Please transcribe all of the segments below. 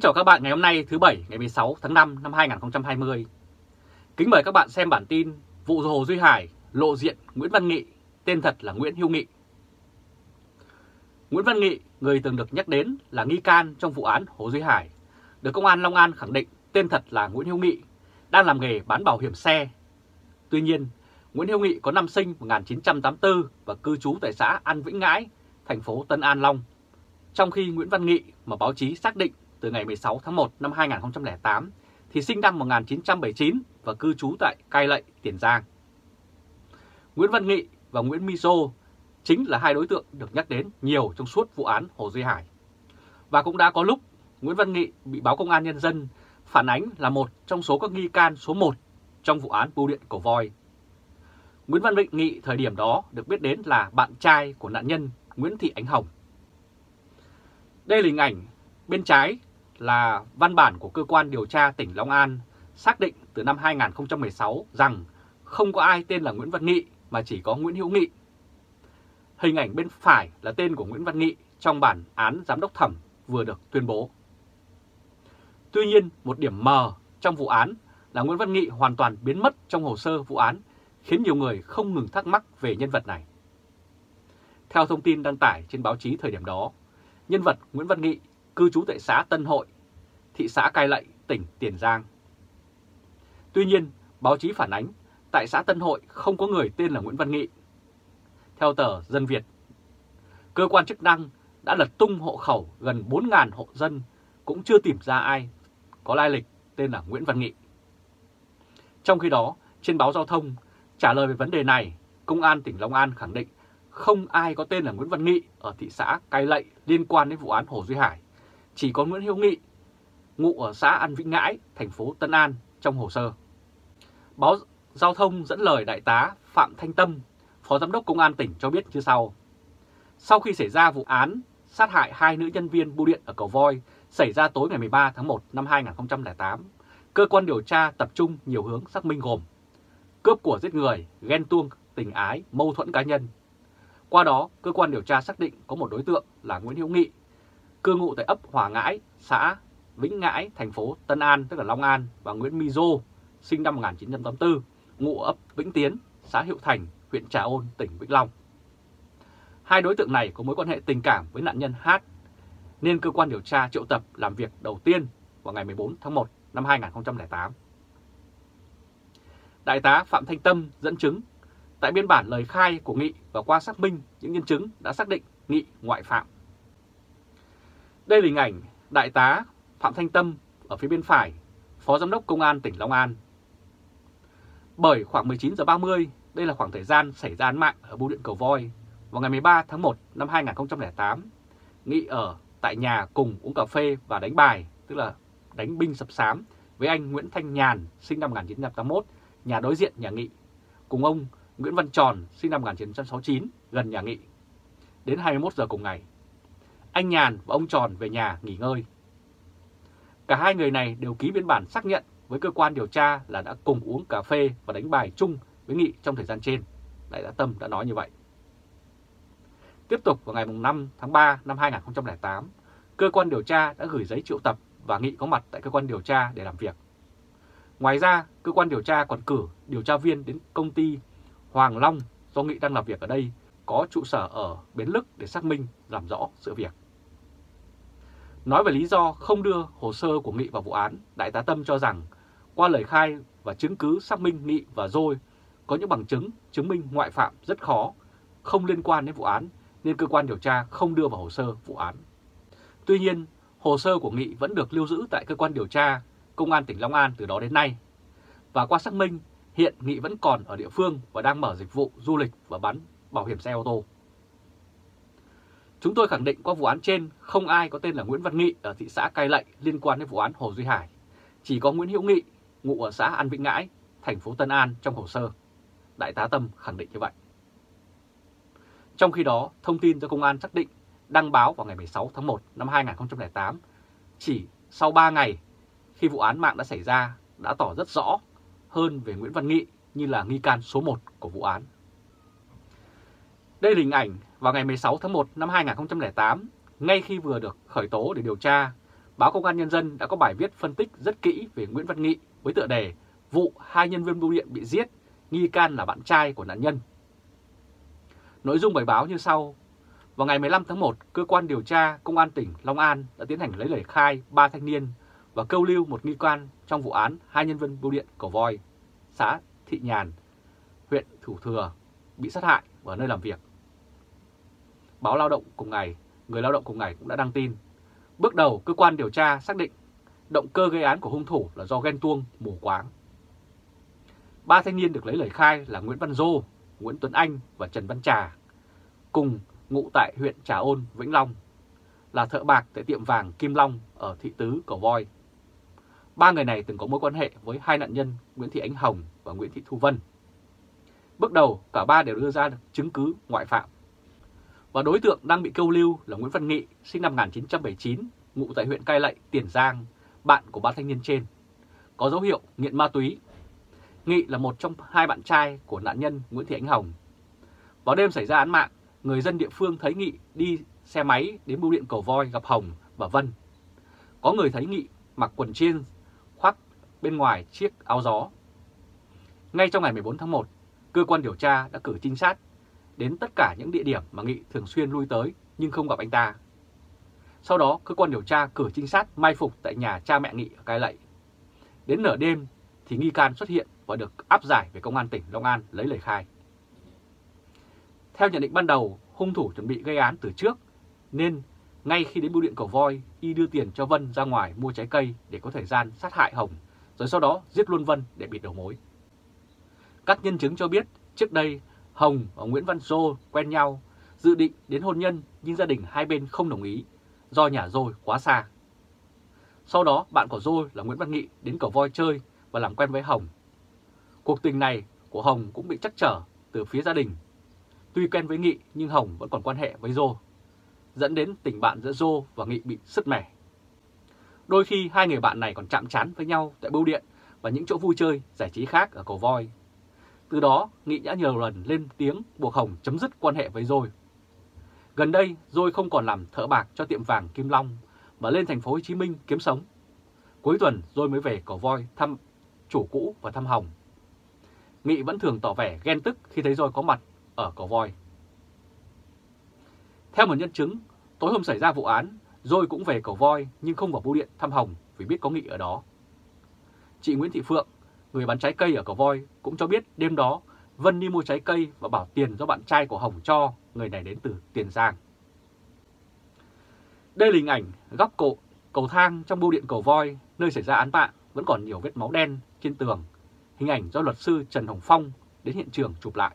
chào các bạn ngày hôm nay thứ Bảy ngày 16 tháng 5 năm 2020. Kính mời các bạn xem bản tin vụ Hồ Duy Hải lộ diện Nguyễn Văn Nghị, tên thật là Nguyễn Hữu Nghị. Nguyễn Văn Nghị, người từng được nhắc đến là nghi can trong vụ án Hồ Duy Hải, được Công an Long An khẳng định tên thật là Nguyễn Hữu Nghị, đang làm nghề bán bảo hiểm xe. Tuy nhiên, Nguyễn Hữu Nghị có năm sinh 1984 và cư trú tại xã An Vĩnh Ngãi, thành phố Tân An Long. Trong khi Nguyễn Văn Nghị mà báo chí xác định từ ngày 16 tháng 1 năm 2008 thì sinh năm 1979 và cư trú tại Cai Lậy, Tiền Giang. Nguyễn Văn Nghị và Nguyễn Miso chính là hai đối tượng được nhắc đến nhiều trong suốt vụ án Hồ Duy Hải. Và cũng đã có lúc Nguyễn Văn Nghị bị báo Công an Nhân dân phản ánh là một trong số các nghi can số 1 trong vụ án bưu điện Cầu Voi. Nguyễn Văn Nghị thời điểm đó được biết đến là bạn trai của nạn nhân Nguyễn Thị Ánh Hồng. Đây là hình ảnh bên trái là văn bản của cơ quan điều tra tỉnh Long An xác định từ năm 2016 rằng không có ai tên là Nguyễn Văn Nghị mà chỉ có Nguyễn Hữu Nghị. Hình ảnh bên phải là tên của Nguyễn Văn Nghị trong bản án giám đốc thẩm vừa được tuyên bố. Tuy nhiên, một điểm mờ trong vụ án là Nguyễn Văn Nghị hoàn toàn biến mất trong hồ sơ vụ án, khiến nhiều người không ngừng thắc mắc về nhân vật này. Theo thông tin đăng tải trên báo chí thời điểm đó, nhân vật Nguyễn Văn Nghị cư trú tại xã Tân Hội, thị xã Cai Lậy, tỉnh Tiền Giang. Tuy nhiên, báo chí phản ánh tại xã Tân Hội không có người tên là Nguyễn Văn Nghị. Theo tờ Dân Việt, cơ quan chức năng đã lật tung hộ khẩu gần 4.000 hộ dân cũng chưa tìm ra ai có lai lịch tên là Nguyễn Văn Nghị. Trong khi đó, trên báo Giao thông trả lời về vấn đề này, Công an tỉnh Long An khẳng định không ai có tên là Nguyễn Văn Nghị ở thị xã Cai Lậy liên quan đến vụ án Hồ Duy Hải. Chỉ có Nguyễn Hữu Nghị, ngụ ở xã An Vĩnh Ngãi, thành phố Tân An trong hồ sơ. Báo Giao thông dẫn lời Đại tá Phạm Thanh Tâm, Phó Giám đốc Công an tỉnh cho biết như sau. Sau khi xảy ra vụ án sát hại hai nữ nhân viên bưu điện ở Cầu Voi xảy ra tối ngày 13 tháng 1 năm 2008, cơ quan điều tra tập trung nhiều hướng xác minh gồm cướp của giết người, ghen tuông, tình ái, mâu thuẫn cá nhân. Qua đó, cơ quan điều tra xác định có một đối tượng là Nguyễn Hữu Nghị, cư ngụ tại ấp Hòa Ngãi, xã Vĩnh Ngãi, thành phố Tân An, tức là Long An, và Nguyễn Miso, sinh năm 1984, ngụ ấp Vĩnh Tiến, xã Hiệu Thành, huyện Trà Ôn, tỉnh Vĩnh Long. Hai đối tượng này có mối quan hệ tình cảm với nạn nhân H, nên cơ quan điều tra triệu tập làm việc đầu tiên vào ngày 14 tháng 1 năm 2008. Đại tá Phạm Thanh Tâm dẫn chứng tại biên bản lời khai của Nghị và qua xác minh những nhân chứng đã xác định Nghị ngoại phạm. Đây là hình ảnh Đại tá Phạm Thanh Tâm ở phía bên phải, Phó Giám đốc Công an tỉnh Long An. Bởi khoảng 19 giờ 30, đây là khoảng thời gian xảy ra án mạng ở bưu điện Cầu Voi vào ngày 13 tháng 1 năm 2008. Nghị ở tại nhà cùng uống cà phê và đánh bài, tức là đánh binh sập sám với anh Nguyễn Thanh Nhàn, sinh năm 1981, nhà đối diện nhà Nghị, cùng ông Nguyễn Văn Tròn, sinh năm 1969, gần nhà Nghị. Đến 21 giờ cùng ngày, anh Nhàn và ông Tròn về nhà nghỉ ngơi. Cả hai người này đều ký biên bản xác nhận với cơ quan điều tra là đã cùng uống cà phê và đánh bài chung với Nghị trong thời gian trên. Đại tá Tâm đã nói như vậy. Tiếp tục vào ngày 5 tháng 3 năm 2008, cơ quan điều tra đã gửi giấy triệu tập và Nghị có mặt tại cơ quan điều tra để làm việc. Ngoài ra, cơ quan điều tra còn cử điều tra viên đến công ty Hoàng Long do Nghị đang làm việc ở đây, có trụ sở ở Bến Lức để xác minh làm rõ sự việc. Nói về lý do không đưa hồ sơ của Nghị vào vụ án, Đại tá Tâm cho rằng qua lời khai và chứng cứ xác minh Nghị và Dôi có những bằng chứng chứng minh ngoại phạm rất khó, không liên quan đến vụ án nên cơ quan điều tra không đưa vào hồ sơ vụ án. Tuy nhiên, hồ sơ của Nghị vẫn được lưu giữ tại cơ quan điều tra Công an tỉnh Long An từ đó đến nay. Và qua xác minh, hiện Nghị vẫn còn ở địa phương và đang mở dịch vụ du lịch và bán bảo hiểm xe ô tô. Chúng tôi khẳng định qua vụ án trên không ai có tên là Nguyễn Văn Nghị ở thị xã Cai Lậy liên quan đến vụ án Hồ Duy Hải. Chỉ có Nguyễn Hữu Nghị, ngụ ở xã An Vĩnh Ngãi, thành phố Tân An trong hồ sơ. Đại tá Tâm khẳng định như vậy. Trong khi đó, thông tin do Công an xác định đăng báo vào ngày 16 tháng 1 năm 2008, chỉ sau 3 ngày khi vụ án mạng đã xảy ra, đã tỏ rất rõ hơn về Nguyễn Văn Nghị như là nghi can số 1 của vụ án. Đây là hình ảnh vào ngày 16 tháng 1 năm 2008, ngay khi vừa được khởi tố để điều tra, báo Công an Nhân dân đã có bài viết phân tích rất kỹ về Nguyễn Văn Nghị với tựa đề "Vụ 2 nhân viên bưu điện bị giết, nghi can là bạn trai của nạn nhân". Nội dung bài báo như sau. Vào ngày 15 tháng 1, cơ quan điều tra Công an tỉnh Long An đã tiến hành lấy lời khai 3 thanh niên và câu lưu một nghi can trong vụ án 2 nhân viên bưu điện Cầu Voi, xã Thị Nhàn, huyện Thủ Thừa bị sát hại ở nơi làm việc. Báo Lao động cùng ngày, Người Lao động cùng ngày cũng đã đăng tin. Bước đầu, cơ quan điều tra xác định động cơ gây án của hung thủ là do ghen tuông, mù quáng. 3 thanh niên được lấy lời khai là Nguyễn Văn Dô, Nguyễn Tuấn Anh và Trần Văn Trà, cùng ngụ tại huyện Trà Ôn, Vĩnh Long, là thợ bạc tại tiệm vàng Kim Long ở thị tứ Cầu Voi. 3 người này từng có mối quan hệ với 2 nạn nhân Nguyễn Thị Ánh Hồng và Nguyễn Thị Thu Vân. Bước đầu, cả 3 đều đưa ra chứng cứ ngoại phạm. Và đối tượng đang bị câu lưu là Nguyễn Văn Nghị, sinh năm 1979, ngụ tại huyện Cai Lậy, Tiền Giang, bạn của 3 thanh niên trên, có dấu hiệu nghiện ma túy. Nghị là một trong 2 bạn trai của nạn nhân Nguyễn Thị Ánh Hồng. Vào đêm xảy ra án mạng, người dân địa phương thấy Nghị đi xe máy đến bưu điện Cầu Voi gặp Hồng và Vân. Có người thấy Nghị mặc quần jeans, khoác bên ngoài chiếc áo gió. Ngay trong ngày 14 tháng 1, cơ quan điều tra đã cử trinh sát đến tất cả những địa điểm mà Nghị thường xuyên lui tới nhưng không gặp anh ta. Sau đó, cơ quan điều tra cử trinh sát mai phục tại nhà cha mẹ Nghị ở Cai Lậy. Đến nửa đêm thì nghi can xuất hiện và được áp giải về Công an tỉnh Long An lấy lời khai. Theo nhận định ban đầu, hung thủ chuẩn bị gây án từ trước, nên ngay khi đến bưu điện Cầu Voi, y đưa tiền cho Vân ra ngoài mua trái cây để có thời gian sát hại Hồng, rồi sau đó giết luôn Vân để bịt đầu mối. Các nhân chứng cho biết trước đây Hồng và Nguyễn Văn Dô quen nhau, dự định đến hôn nhân nhưng gia đình hai bên không đồng ý do nhà Dô quá xa. Sau đó bạn của Dô là Nguyễn Văn Nghị đến Cầu Voi chơi và làm quen với Hồng. Cuộc tình này của Hồng cũng bị trắc trở từ phía gia đình. Tuy quen với Nghị nhưng Hồng vẫn còn quan hệ với Dô, dẫn đến tình bạn giữa Dô và Nghị bị sứt mẻ. Đôi khi hai người bạn này còn chạm trán với nhau tại bưu điện và những chỗ vui chơi, giải trí khác ở Cầu Voi. Từ đó, Nghị đã nhiều lần lên tiếng buộc Hồng chấm dứt quan hệ với Dô. Gần đây, Dô không còn làm thợ bạc cho tiệm vàng Kim Long mà lên thành phố Hồ Chí Minh kiếm sống. Cuối tuần, Dô mới về Cầu Voi thăm chủ cũ và thăm Hồng. Nghị vẫn thường tỏ vẻ ghen tức khi thấy Dô có mặt ở Cầu Voi. Theo một nhân chứng, tối hôm xảy ra vụ án, Dô cũng về Cầu Voi nhưng không vào bưu điện thăm Hồng vì biết có Nghị ở đó. Chị Nguyễn Thị Phượng, người bán trái cây ở Cầu Voi, cũng cho biết đêm đó Vân đi mua trái cây và bảo tiền do bạn trai của Hồng cho, người này đến từ Tiền Giang. Đây là hình ảnh góc cầu thang trong bưu điện Cầu Voi, nơi xảy ra án mạng, vẫn còn nhiều vết máu đen trên tường. Hình ảnh do luật sư Trần Hồng Phong đến hiện trường chụp lại.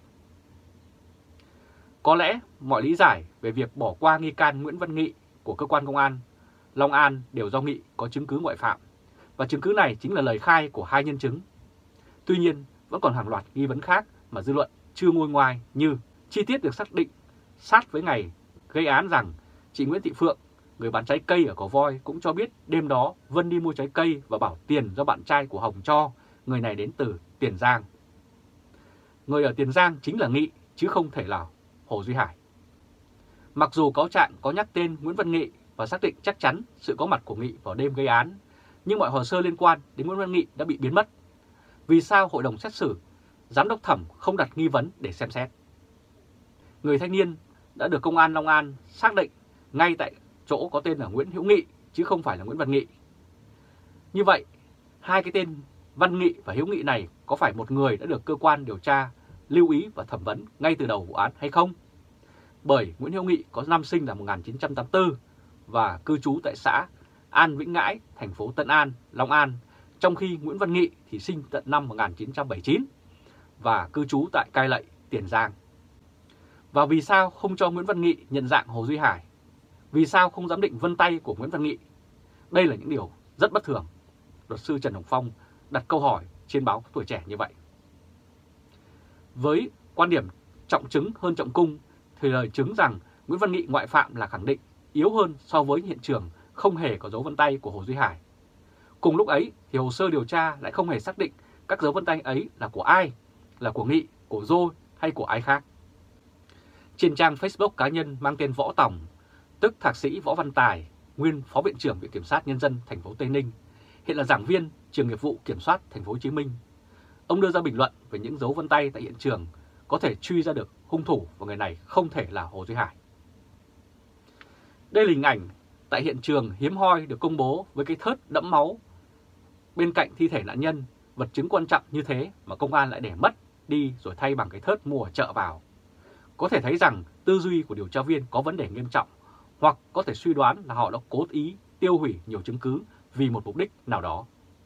Có lẽ mọi lý giải về việc bỏ qua nghi can Nguyễn Văn Nghị của cơ quan công an Long An đều do Nghị có chứng cứ ngoại phạm, và chứng cứ này chính là lời khai của hai nhân chứng. Tuy nhiên, vẫn còn hàng loạt nghi vấn khác mà dư luận chưa nguôi ngoai, như chi tiết được xác định sát với ngày gây án rằng chị Nguyễn Thị Phượng, người bán trái cây ở Cầu Voi, cũng cho biết đêm đó Vân đi mua trái cây và bảo tiền do bạn trai của Hồng cho, người này đến từ Tiền Giang. Người ở Tiền Giang chính là Nghị chứ không thể là Hồ Duy Hải. Mặc dù cáo trạng có nhắc tên Nguyễn Văn Nghị và xác định chắc chắn sự có mặt của Nghị vào đêm gây án, nhưng mọi hồ sơ liên quan đến Nguyễn Văn Nghị đã bị biến mất. Vì sao hội đồng xét xử, giám đốc thẩm không đặt nghi vấn để xem xét? Người thanh niên đã được công an Long An xác định ngay tại chỗ có tên là Nguyễn Hữu Nghị chứ không phải là Nguyễn Văn Nghị. Như vậy, hai cái tên Văn Nghị và Hữu Nghị này có phải một người đã được cơ quan điều tra lưu ý và thẩm vấn ngay từ đầu vụ án hay không? Bởi Nguyễn Hữu Nghị có năm sinh là 1984 và cư trú tại xã An Vĩnh Ngãi, thành phố Tân An, Long An, trong khi Nguyễn Văn Nghị thì sinh tận năm 1979 và cư trú tại Cai Lậy, Tiền Giang. Và vì sao không cho Nguyễn Văn Nghị nhận dạng Hồ Duy Hải? Vì sao không giám định vân tay của Nguyễn Văn Nghị? Đây là những điều rất bất thường. Luật sư Trần Hồng Phong đặt câu hỏi trên báo Tuổi Trẻ như vậy. Với quan điểm trọng chứng hơn trọng cung, thì lời chứng rằng Nguyễn Văn Nghị ngoại phạm là khẳng định yếu hơn so với hiện trường không hề có dấu vân tay của Hồ Duy Hải. Cùng lúc ấy thì hồ sơ điều tra lại không hề xác định các dấu vân tay ấy là của ai, là của Nghị, của Dô hay của ai khác. Trên trang Facebook cá nhân mang tên Võ Tòng, tức Thạc sĩ Võ Văn Tài, nguyên Phó Viện trưởng Viện Kiểm sát Nhân dân thành phố Tây Ninh, hiện là giảng viên trường nghiệp vụ kiểm soát thành phố Hồ Chí Minh. Ông đưa ra bình luận về những dấu vân tay tại hiện trường có thể truy ra được hung thủ và người này không thể là Hồ Duy Hải. Đây là hình ảnh tại hiện trường hiếm hoi được công bố với cái thớt đẫm máu bên cạnh thi thể nạn nhân, vật chứng quan trọng như thế mà công an lại để mất đi rồi thay bằng cái thớt mua ở chợ vào. Có thể thấy rằng tư duy của điều tra viên có vấn đề nghiêm trọng, hoặc có thể suy đoán là họ đã cố ý tiêu hủy nhiều chứng cứ vì một mục đích nào đó.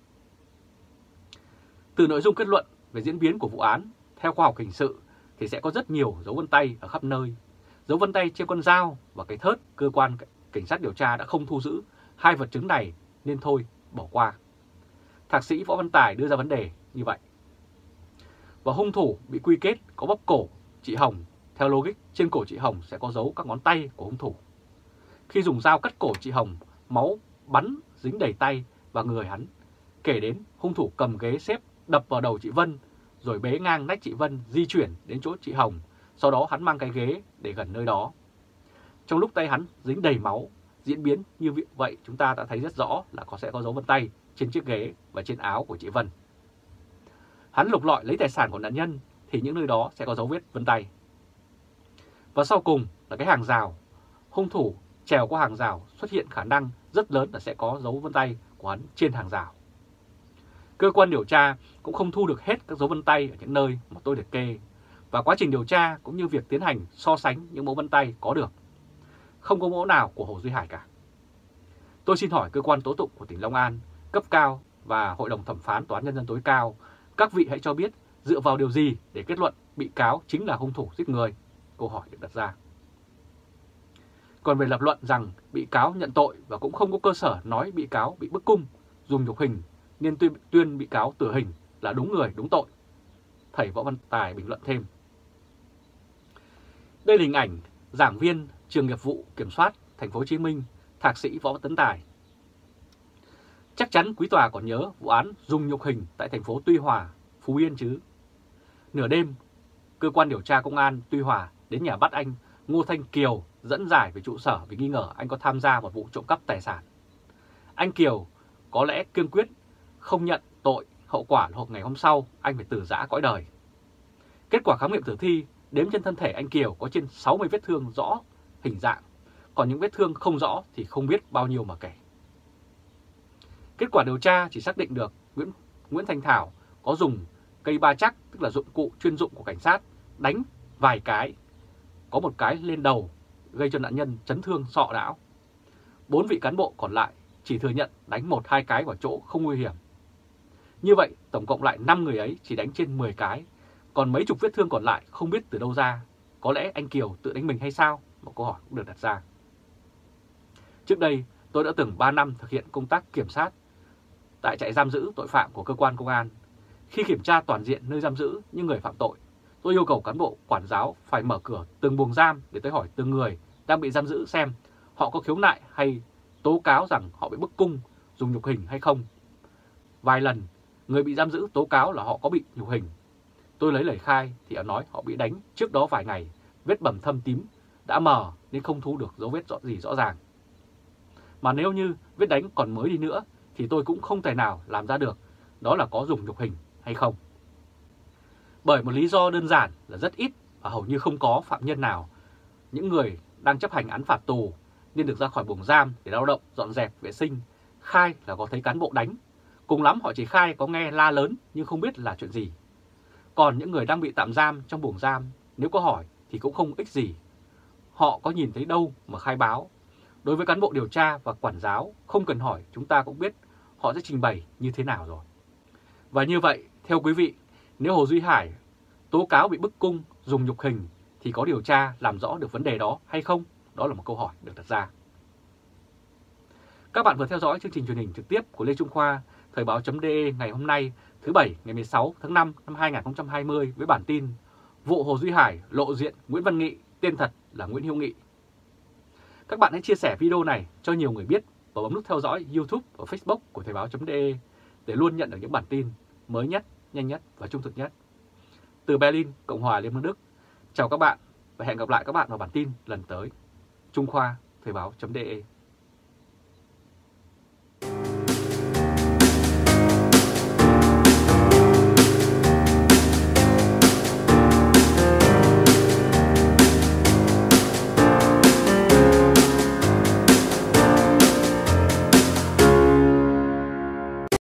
Từ nội dung kết luận về diễn biến của vụ án, theo khoa học hình sự thì sẽ có rất nhiều dấu vân tay ở khắp nơi. Dấu vân tay trên con dao và cái thớt, cơ quan cảnh sát điều tra đã không thu giữ hai vật chứng này nên thôi bỏ qua. Thạc sĩ Võ Văn Tài đưa ra vấn đề như vậy. Và hung thủ bị quy kết có bóp cổ chị Hồng, theo logic trên cổ chị Hồng sẽ có dấu các ngón tay của hung thủ. Khi dùng dao cắt cổ chị Hồng, máu bắn dính đầy tay và người hắn. Kể đến hung thủ cầm ghế xếp đập vào đầu chị Vân, rồi bế ngang nách chị Vân di chuyển đến chỗ chị Hồng, sau đó hắn mang cái ghế để gần nơi đó. Trong lúc tay hắn dính đầy máu, diễn biến như vậy chúng ta đã thấy rất rõ là sẽ có dấu vân tay trên chiếc ghế và trên áo của chị Vân. Hắn lục lọi lấy tài sản của nạn nhân thì những nơi đó sẽ có dấu vết vân tay. Và sau cùng là cái hàng rào. Hung thủ trèo qua hàng rào, xuất hiện khả năng rất lớn là sẽ có dấu vân tay của hắn trên hàng rào. Cơ quan điều tra cũng không thu được hết các dấu vân tay ở những nơi mà tôi liệt kê, và quá trình điều tra cũng như việc tiến hành so sánh những mẫu vân tay có được, không có mẫu nào của Hồ Duy Hải cả. Tôi xin hỏi cơ quan tố tụng của tỉnh Long An, cấp cao và Hội đồng thẩm phán Tòa án Nhân dân tối cao, các vị hãy cho biết dựa vào điều gì để kết luận bị cáo chính là hung thủ giết người? Câu hỏi được đặt ra. Còn về lập luận rằng bị cáo nhận tội và cũng không có cơ sở nói bị cáo bị bức cung, dùng nhục hình nên tuyên bị cáo tử hình là đúng người đúng tội. Thầy Võ Văn Tài bình luận thêm. Đây là hình ảnh giảng viên trường nghiệp vụ kiểm soát thành phố Hồ Chí Minh, thạc sĩ Võ Tấn Tài. Chắc chắn quý tòa còn nhớ vụ án dùng nhục hình tại thành phố Tuy Hòa, Phú Yên chứ. Nửa đêm, cơ quan điều tra công an Tuy Hòa đến nhà bắt anh Ngô Thanh Kiều dẫn giải về trụ sở vì nghi ngờ anh có tham gia một vụ trộm cắp tài sản. Anh Kiều có lẽ kiên quyết không nhận tội, hậu quả là ngày hôm sau anh phải tử giã cõi đời. Kết quả khám nghiệm tử thi đếm trên thân thể anh Kiều có trên 60 vết thương rõ hình dạng, còn những vết thương không rõ thì không biết bao nhiêu mà kể. Kết quả điều tra chỉ xác định được Nguyễn Thanh Thảo có dùng cây ba chắc, tức là dụng cụ chuyên dụng của cảnh sát, đánh vài cái, có một cái lên đầu gây cho nạn nhân chấn thương sọ não. 4 vị cán bộ còn lại chỉ thừa nhận đánh 1-2 cái vào chỗ không nguy hiểm. Như vậy tổng cộng lại 5 người ấy chỉ đánh trên 10 cái, còn mấy chục vết thương còn lại không biết từ đâu ra. Có lẽ anh Kiều tự đánh mình hay sao? Một câu hỏi cũng được đặt ra. Trước đây tôi đã từng 3 năm thực hiện công tác kiểm sát tại trại giam giữ tội phạm của cơ quan công an. Khi kiểm tra toàn diện nơi giam giữ những người phạm tội, tôi yêu cầu cán bộ quản giáo phải mở cửa từng buồng giam để tới hỏi từng người đang bị giam giữ xem họ có khiếu nại hay tố cáo rằng họ bị bức cung, dùng nhục hình hay không. Vài lần, người bị giam giữ tố cáo là họ có bị nhục hình. Tôi lấy lời khai thì họ nói họ bị đánh trước đó vài ngày, vết bầm thâm tím đã mờ nên không thu được dấu vết gì rõ ràng. Mà nếu như vết đánh còn mới đi nữa thì tôi cũng không thể nào làm ra được đó là có dùng nhục hình hay không. Bởi một lý do đơn giản là rất ít và hầu như không có phạm nhân nào, những người đang chấp hành án phạt tù nên được ra khỏi buồng giam để lao động, dọn dẹp, vệ sinh, khai là có thấy cán bộ đánh. Cùng lắm họ chỉ khai có nghe la lớn nhưng không biết là chuyện gì. Còn những người đang bị tạm giam trong buồng giam, nếu có hỏi thì cũng không ích gì. Họ có nhìn thấy đâu mà khai báo. Đối với cán bộ điều tra và quản giáo, không cần hỏi chúng ta cũng biết họ sẽ trình bày như thế nào rồi. Và như vậy, theo quý vị, nếu Hồ Duy Hải tố cáo bị bức cung, dùng nhục hình thì có điều tra làm rõ được vấn đề đó hay không? Đó là một câu hỏi được đặt ra. Các bạn vừa theo dõi chương trình truyền hình trực tiếp của Lê Trung Khoa, Thời báo.de ngày hôm nay, thứ Bảy ngày 16 tháng 5 năm 2020 với bản tin vụ Hồ Duy Hải lộ diện Nguyễn Văn Nghị, tên thật là Nguyễn Hữu Nghị. Các bạn hãy chia sẻ video này cho nhiều người biết và bấm nút theo dõi YouTube và Facebook của Thời báo.de để luôn nhận được những bản tin mới nhất, nhanh nhất và trung thực nhất. Từ Berlin, Cộng hòa Liên bang Đức, chào các bạn và hẹn gặp lại các bạn vào bản tin lần tới. Trung Khoa, Thời báo.de.